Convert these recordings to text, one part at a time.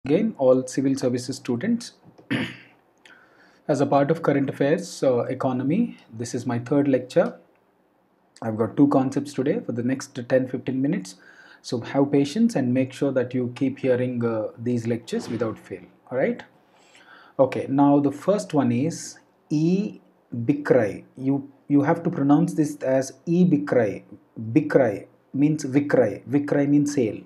Again, all civil services students. As a part of current affairs economy, this is my third lecture. I've got two concepts today for the next 10-15 minutes. So have patience and make sure that you keep hearing these lectures without fail. All right. Okay. Now the first one is E Bikrai. You have to pronounce this as E Bikrai. Bikrai means Vikrai. Vikrai means sale.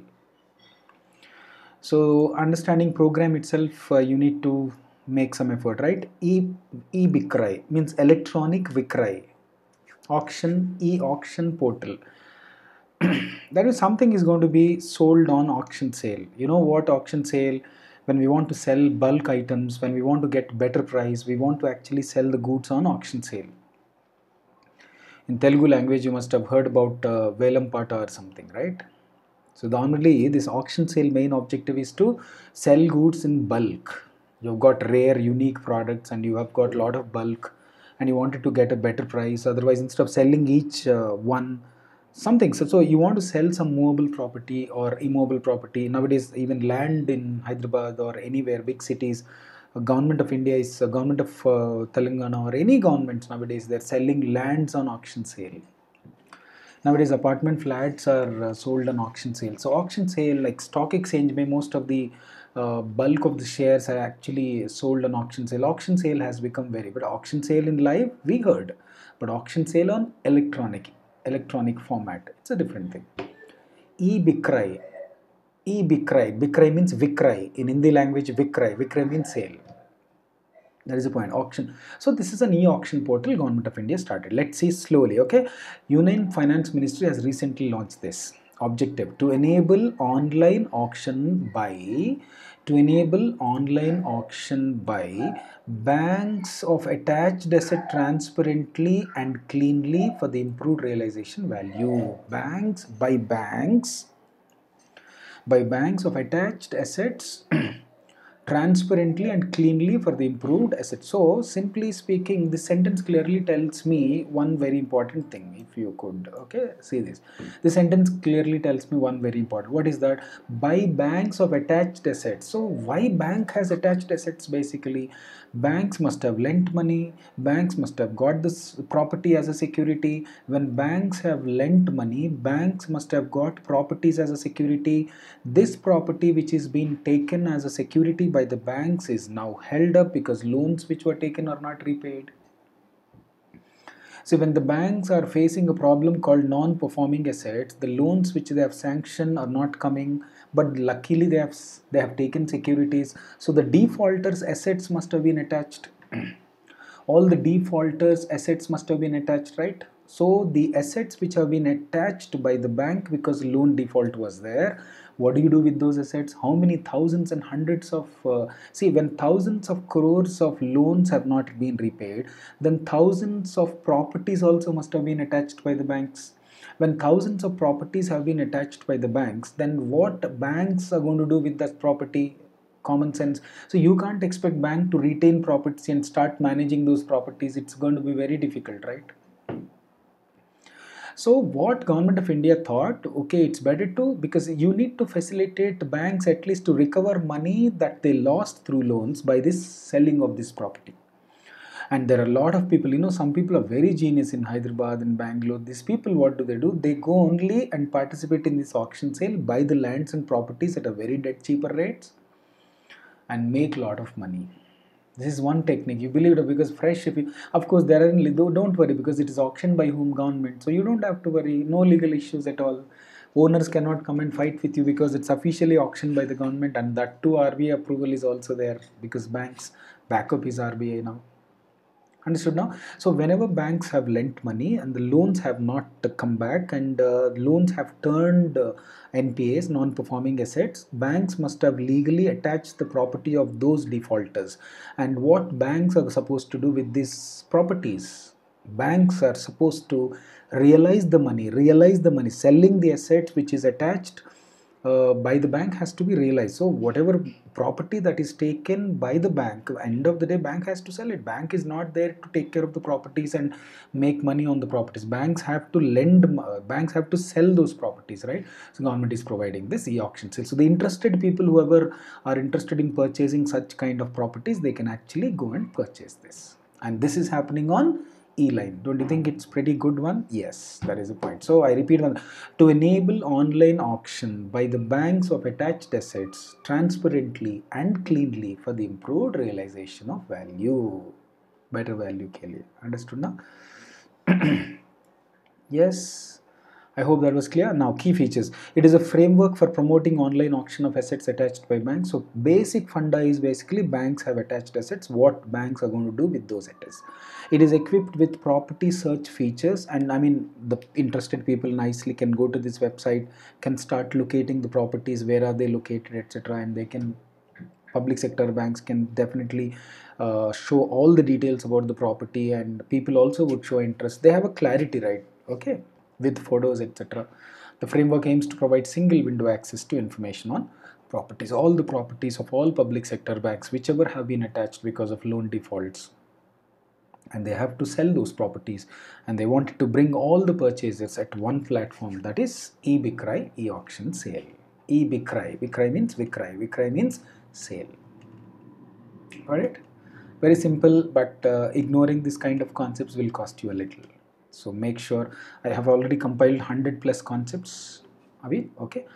So understanding program itself, you need to make some effort, right? E-Bikrai means electronic Vikrai. Auction, e-auction portal. That is something is going to be sold on auction sale. You know what auction sale? When we want to sell bulk items, when we want to get better price, we want to actually sell the goods on auction sale. In Telugu language, you must have heard about Velam Pata or something, right? So normally this auction sale main objective is to sell goods in bulk. You've got rare, unique products and you have got a lot of bulk and you wanted to get a better price. Otherwise, instead of selling each one something, so you want to sell some movable property or immobile property. Nowadays, even land in Hyderabad or anywhere, big cities, government of India is government of Telangana or any governments nowadays, they're selling lands on auction sale. Nowadays apartment flats are sold on auction sale. So auction sale, like stock exchange, may most of the bulk of the shares are actually sold on auction sale. Auction sale has become very, but auction sale in live we heard, but auction sale on electronic format, it's a different thing. E-Bikrai. E-Bikrai. Bikrai means Vikrai. In Hindi language, Vikrai. Vikrai means sale. That is the point. Auction. So this is an e-auction portal government of India started. Let's see slowly. Okay. Union Finance Ministry has recently launched this objective to enable online auction by banks of attached asset transparently and cleanly for the improved realization value. Banks of attached assets transparently and cleanly for the improved assets. So simply speaking, this sentence clearly tells me one very important thing. If you could, okay, see this. The sentence clearly tells me one very important. What is that? By banks of attached assets. So why bank has attached assets? Basically, banks must have lent money. Banks must have got this property as a security. When banks have lent money, banks must have got properties as a security. This property which is being taken as a security by the banks is now held up because loans which were taken are not repaid. So when the banks are facing a problem called non-performing assets, the loans which they have sanctioned are not coming, but luckily they have taken securities. So the defaulters' assets must have been attached. All the defaulters' assets must have been attached, right? So the assets which have been attached by the bank because loan default was there, what do you do with those assets? How many thousands and hundreds of see, when thousands of crores of loans have not been repaid, then thousands of properties also must have been attached by the banks. When thousands of properties have been attached by the banks, then what banks are going to do with that property? Common sense. So you can't expect bank to retain properties and start managing those properties. It's going to be very difficult, right? So what government of India thought, okay, it's better to, because you need to facilitate banks at least to recover money that they lost through loans by this selling of this property. And there are a lot of people, some people are very genius in Hyderabad and Bangalore. These people, what do? They go only and participate in this auction sale, buy the lands and properties at a very dead cheaper rates and make a lot of money. This is one technique. You believe it because fresh. If you, of course, there are don't worry because it is auctioned by whom government, so you don't have to worry. No legal issues at all. Owners cannot come and fight with you because it's officially auctioned by the government, and that too RBI approval is also there because banks backup is RBI now. Understood now? So whenever banks have lent money and the loans have not come back and loans have turned NPAs, non-performing assets, banks must have legally attached the property of those defaulters. And what banks are supposed to do with these properties? Banks are supposed to realize the money, selling the assets which is attached by the bank has to be realized. So whatever property that is taken by the bank, end of the day bank has to sell it. Bank is not there to take care of the properties and make money on the properties. Banks have to banks have to sell those properties, right? So government is providing this e-auction sale. So the interested people, whoever are interested in purchasing such kind of properties, they can actually go and purchase this. And this is happening on e-line. Don't you think it's pretty good one? Yes, that is the point. So I repeat one, to enable online auction by the banks of attached assets transparently and cleanly for the improved realization of value, better value के लिए. Understood now? Yes, I hope that was clear. Now, key features. It is a framework for promoting online auction of assets attached by banks. So, basic funda is basically banks have attached assets. What banks are going to do with those assets? It is equipped with property search features, and I mean, the interested people nicely can go to this website, can start locating the properties, where are they located, etc., and they can, public sector banks can definitely show all the details about the property, and people also would show interest. They have a clarity, right? Okay, with photos, etc. The framework aims to provide single window access to information on properties, all the properties of all public sector banks, whichever have been attached because of loan defaults, and they have to sell those properties, and they wanted to bring all the purchases at one platform, that is e-Bikrai, e-auction sale. E-Bikrai, Bikrai means Vikrai, Vikrai means sale. Got it? Very simple, but ignoring this kind of concepts will cost you a little. So make sure, I have already compiled 100 plus concepts. Avi, okay?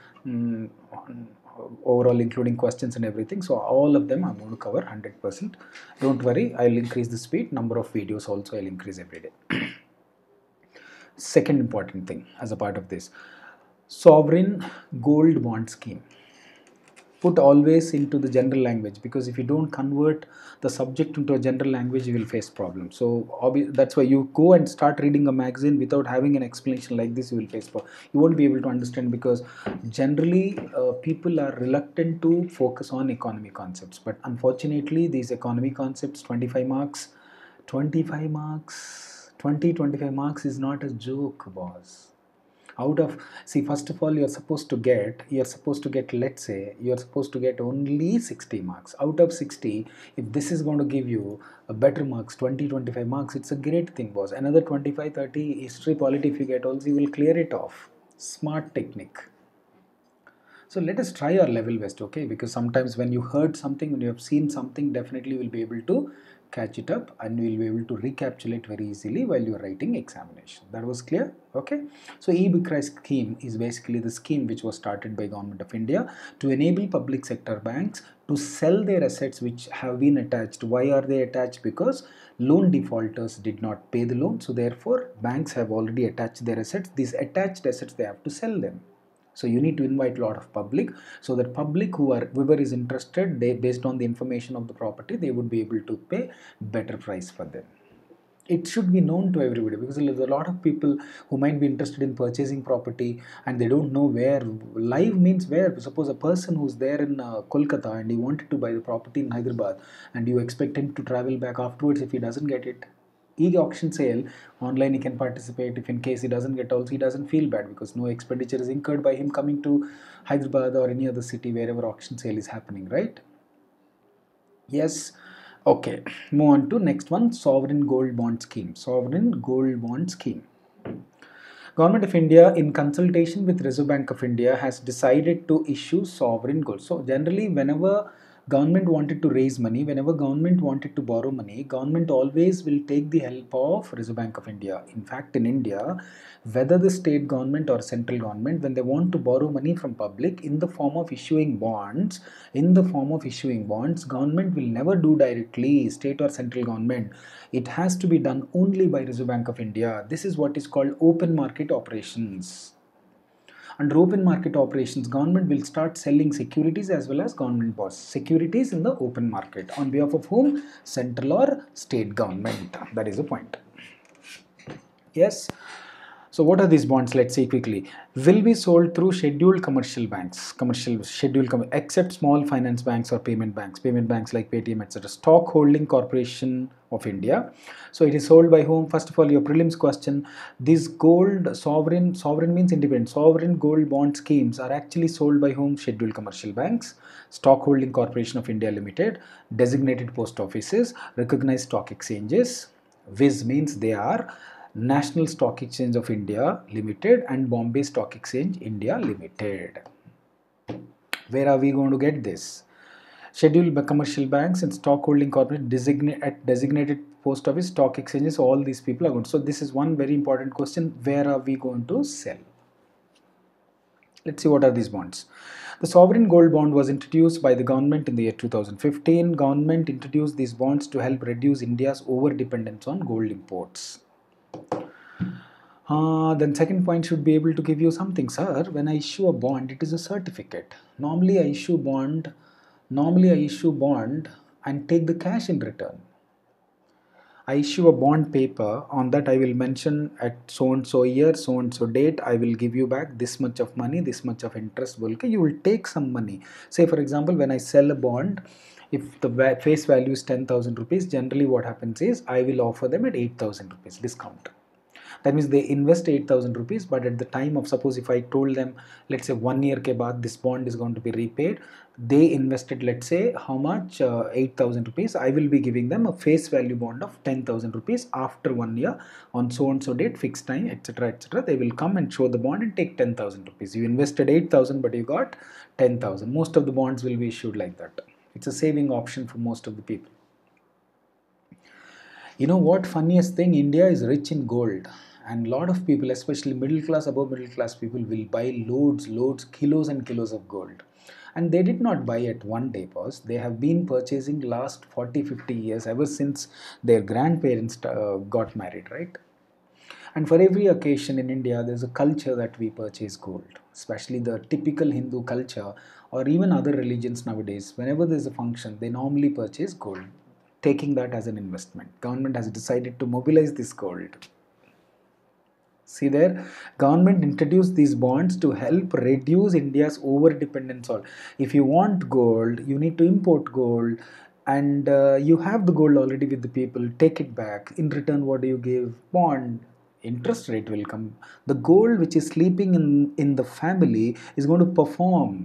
Overall, including questions and everything. So all of them I'm going to cover 100%. Don't worry, I'll increase the speed. Number of videos also I'll increase every day. Second important thing as a part of this, sovereign gold bond scheme. Put always into the general language, because if you don't convert the subject into a general language, you will face problems. So that's why you go and start reading a magazine without having an explanation like this, you will face problems. You won't be able to understand, because generally people are reluctant to focus on economy concepts. But unfortunately, these economy concepts, 25 marks, 25 marks, 25 marks is not a joke, boss. Out of, see, first of all, you're supposed to get, let's say you're supposed to get only 60 marks out of 60. If this is going to give you a better marks, 25 marks, it's a great thing, boss. Another 25 30 history polity, if you get also, you will clear it off. Smart technique. So let us try our level best, okay? Because sometimes when you heard something, when you have seen something, definitely you will be able to catch it up, and you will be able to recapitulate very easily while you are writing examination. That was clear, okay? So e-Bikrai scheme is basically the scheme which was started by Government of India to enable public sector banks to sell their assets which have been attached. Why are they attached? Because loan defaulters did not pay the loan, so therefore banks have already attached their assets. These attached assets, they have to sell them. So you need to invite a lot of public, so that public whoever is interested, they, based on the information of the property, they would be able to pay better price for them. It should be known to everybody, because there's a lot of people who might be interested in purchasing property and they don't know where. Live means where. Suppose a person who's there in Kolkata and he wanted to buy the property in Hyderabad, and you expect him to travel back afterwards. If he doesn't get it, e-auction sale, online he can participate. If in case he doesn't get also, he doesn't feel bad, because no expenditure is incurred by him coming to Hyderabad or any other city wherever auction sale is happening, right? Yes. Okay, move on to next one, sovereign gold bond scheme. Sovereign gold bond scheme. Government of India, in consultation with Reserve Bank of India, has decided to issue sovereign gold. So generally, whenever government wanted to raise money, whenever government wanted to borrow money, government always will take the help of Reserve Bank of India. In fact, in India, whether the state government or central government, when they want to borrow money from public in the form of issuing bonds, government will never do directly, state or central government. It has to be done only by Reserve Bank of India. This is what is called open market operations. Under open market operations, government will start selling securities as well as government bonds. Securities in the open market. On behalf of whom? Central or state government. That is the point. Yes. So what are these bonds? Let's see quickly. Will be sold through scheduled commercial banks, except small finance banks or payment banks like Paytm, etc. Stock Holding Corporation of India. So it is sold by whom? First of all, your prelims question. These gold sovereign means independent. Sovereign gold bond schemes are actually sold by whom? Scheduled commercial banks, Stock Holding Corporation of India Limited, designated post offices, recognized stock exchanges. Viz means they are National Stock Exchange of India Limited and Bombay Stock Exchange India Limited. Where are we going to get this? Scheduled by commercial banks and stock holding corporate designated post office, stock exchanges, all these people are going to. So this is one very important question. Where are we going to sell? Let's see what are these bonds. The sovereign gold bond was introduced by the government in the year 2015. Government introduced these bonds to help reduce India's over dependence on gold imports. Then second point should be able to give you something, sir. When I issue a bond, it is a certificate. Normally I issue bond and take the cash in return. I issue a bond paper. On that I will mention at so and so year, so and so date, I will give you back this much of money, this much of interest. You will take some money. Say for example, when I sell a bond, if the face value is 10,000 rupees, generally what happens is I will offer them at 8,000 rupees discount. That means they invest 8,000 rupees, but at the time of, suppose if I told them, let's say 1 year ke baad this bond is going to be repaid, they invested, let's say how much, 8,000 rupees. I will be giving them a face value bond of 10,000 rupees after 1 year on so and so date, fixed time, etc. etc. They will come and show the bond and take 10,000 rupees. You invested 8,000 but you got 10,000. Most of the bonds will be issued like that. It's a saving option for most of the people. You know what funniest thing? India is rich in gold, and a lot of people, especially middle class, above middle class people, will buy loads, kilos and kilos of gold. And they did not buy at one day, boss. They have been purchasing last 40, 50 years, ever since their grandparents got married, right? And for every occasion in India, there's a culture that we purchase gold, especially the typical Hindu culture or even other religions nowadays. Whenever there's a function, they normally purchase gold, taking that as an investment. Government has decided to mobilize this gold. See there, government introduced these bonds to help reduce India's over dependence on. If you want gold, you need to import gold, and you have the gold already with the people. Take it back. In return, what do you give? Bond. Interest rate will come. The gold which is sleeping in the family is going to perform.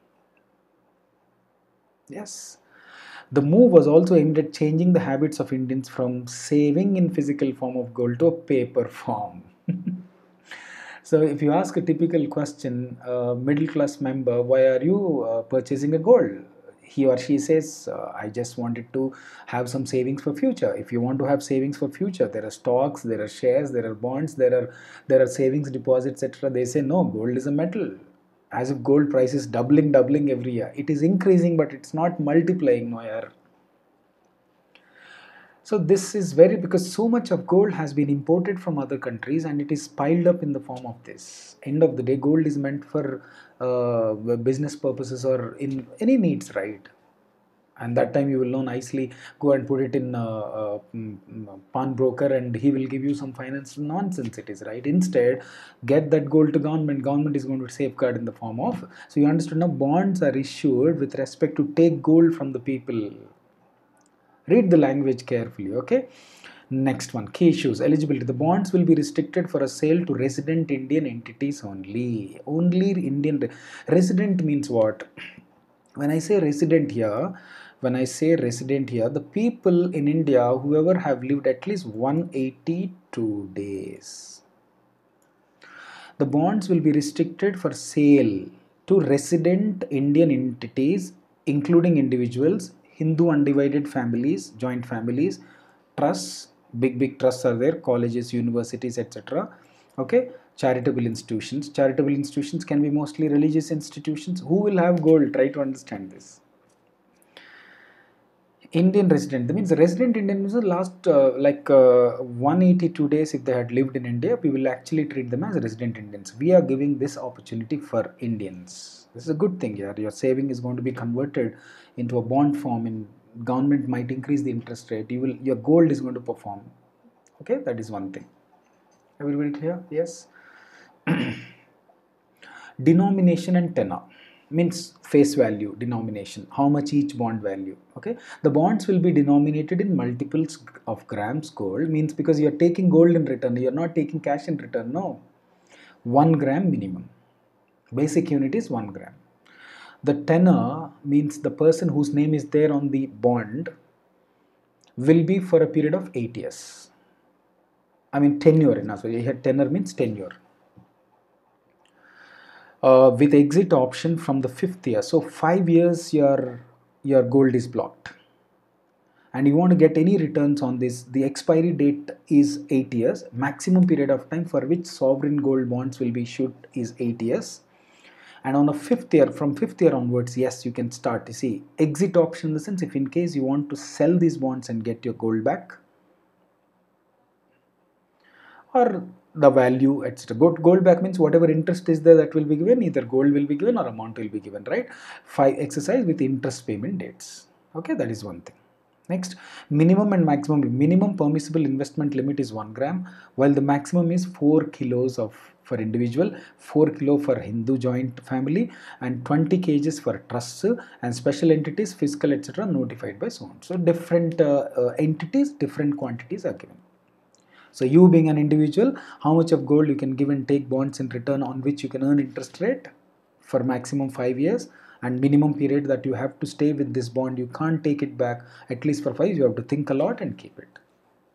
Yes. The move was also aimed at changing the habits of Indians from saving in physical form of gold to a paper form. So if you ask a typical question, middle class member, why are you purchasing a gold? He or she says, I just wanted to have some savings for future. If you want to have savings for future, there are stocks, there are shares, there are bonds, there are savings deposits, etc. They say no, gold is a metal. As if gold price is doubling every year. It is increasing, but it's not multiplying, no yaar. So this is very, because so much of gold has been imported from other countries and it is piled up in the form of this. End of the day, gold is meant for business purposes or in any needs, right? And that time you will know nicely, go and put it in pawnbroker and he will give you some finance nonsense it is, right? Instead, get that gold to government is going to safeguard in the form of. So you understand now, bonds are issued with respect to take gold from the people. Read the language carefully, okay? Next one, key issues. Eligibility. The bonds will be restricted for a sale to resident Indian entities only. Only Indian. Resident means what? When I say resident here, the people in India, whoever have lived at least 182 days. The bonds will be restricted for sale to resident Indian entities, including individuals, Hindu undivided families, joint families, trusts, big trusts are there, colleges, universities, etc. Okay, charitable institutions. Charitable institutions can be mostly religious institutions. Who will have gold? Try to understand this. Indian resident. That means the resident Indian means the last 182 days if they had lived in India, we will actually treat them as resident Indians. We are giving this opportunity for Indians. This is a good thing here. Your saving is going to be converted into a bond form, and government might increase the interest rate. Your gold is going to perform. Okay, that is one thing. Everybody clear? Yes. Denomination and tenor means face value, denomination, how much each bond value. Okay, the bonds will be denominated in multiples of grams gold, means because you are taking gold in return, you are not taking cash in return. No, 1 gram minimum, basic unit is 1 gram. The tenor means the person whose name is there on the bond will be for a period of 8 years. I mean tenure, no, so here tenor means tenure. With exit option from the 5th year. So 5 years your gold is blocked. And you want to get any returns on this, the expiry date is 8 years. Maximum period of time for which sovereign gold bonds will be issued is 8 years. And on a 5th year, from 5th year onwards, yes, you can start to see exit option in the sense if in case you want to sell these bonds and get your gold back, or the value, etc. Gold back means whatever interest is there that will be given, either gold will be given or amount will be given, right? 5 exercise with interest payment dates. Okay, that is one thing. Next, minimum and maximum. Minimum permissible investment limit is 1 gram, while the maximum is 4 kilos of for individual, 4 kilo for Hindu joint family, and 20 kgs for trusts and special entities, fiscal, etc. notified by so on. So different entities, different quantities are given. So you being an individual, how much of gold you can give and take bonds in return on which you can earn interest rate for maximum 5 years, and minimum period that you have to stay with this bond, you can't take it back at least for 5, you have to think a lot and keep it.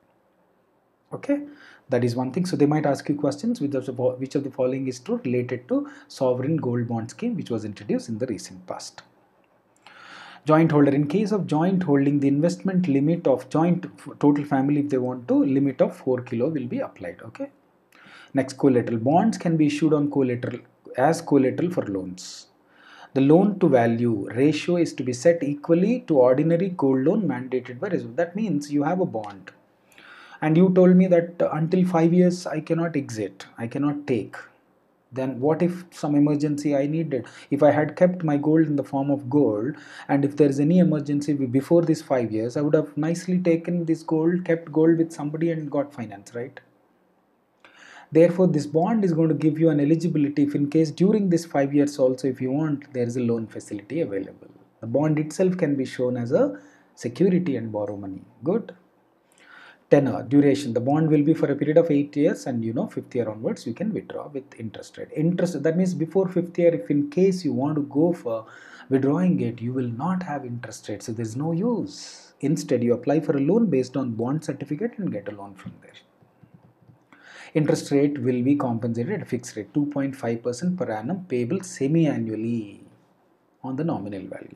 Okay, that is one thing. So they might ask you questions, which of the following is true related to sovereign gold bond scheme which was introduced in the recent past. Joint holder, in case of joint holding, the investment limit of joint total family, if they want to, limit of 4 kilo will be applied. Okay, next, collateral. Bonds can be issued on collateral as collateral for loans. The loan to value ratio is to be set equally to ordinary gold loan mandated by reserve. That means you have a bond and you told me that until 5 years I cannot exit, I cannot take. Then what if some emergency I needed? If I had kept my gold in the form of gold, and if there is any emergency before these 5 years, I would have nicely taken this gold, kept gold with somebody and got finance, right? Therefore, this bond is going to give you an eligibility if in case during this 5 years also, if you want, there is a loan facility available. The bond itself can be shown as a security and borrow money. Good. Tenor, duration, the bond will be for a period of 8 years, and 5th year onwards you can withdraw with interest rate. Interest, that means before 5th year, if in case you want to go for withdrawing it, you will not have interest rate, so there is no use. Instead, you apply for a loan based on bond certificate and get a loan from there. Interest rate will be compensated at fixed rate 2.5% per annum, payable semi-annually on the nominal value.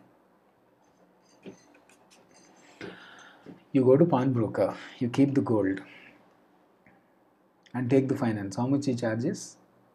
You go to pawnbroker, you keep the gold and take the finance. How much he charges?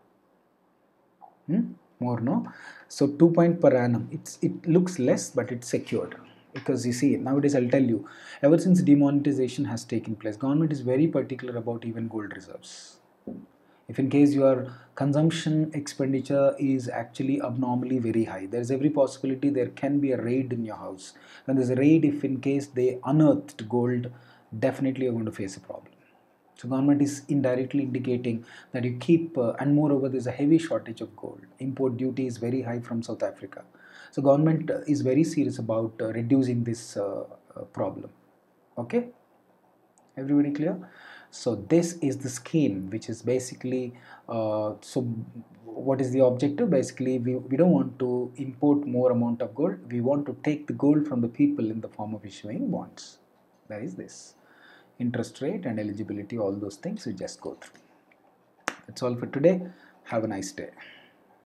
More, no? So 2 point per annum. It looks less, but it's secured. Because you see, nowadays I'll tell you, ever since demonetization has taken place, government is very particular about even gold reserves. If in case your consumption expenditure is actually abnormally very high, there is every possibility there can be a raid in your house. When there's a raid, if in case they unearthed gold, definitely you're going to face a problem. So government is indirectly indicating that you keep, and moreover there's a heavy shortage of gold. Import duty is very high from South Africa. So government is very serious about reducing this problem. Okay, everybody clear? So this is the scheme, which is basically, so what is the objective? Basically, we don't want to import more amount of gold. We want to take the gold from the people in the form of issuing bonds. That is this. Interest rate and eligibility, all those things we just go through. That's all for today. Have a nice day.